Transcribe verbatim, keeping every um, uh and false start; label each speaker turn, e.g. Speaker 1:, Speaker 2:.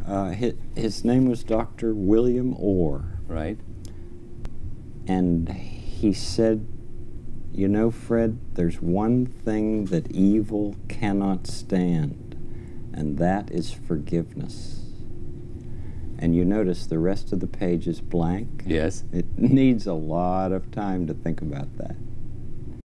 Speaker 1: Uh, his, his name was Doctor William Orr.
Speaker 2: Right.
Speaker 1: And he said, you know, Fred, there's one thing that evil cannot stand, and that is forgiveness. And you notice the rest of the page is blank.
Speaker 2: Yes.
Speaker 1: It needs a lot of time to think about that.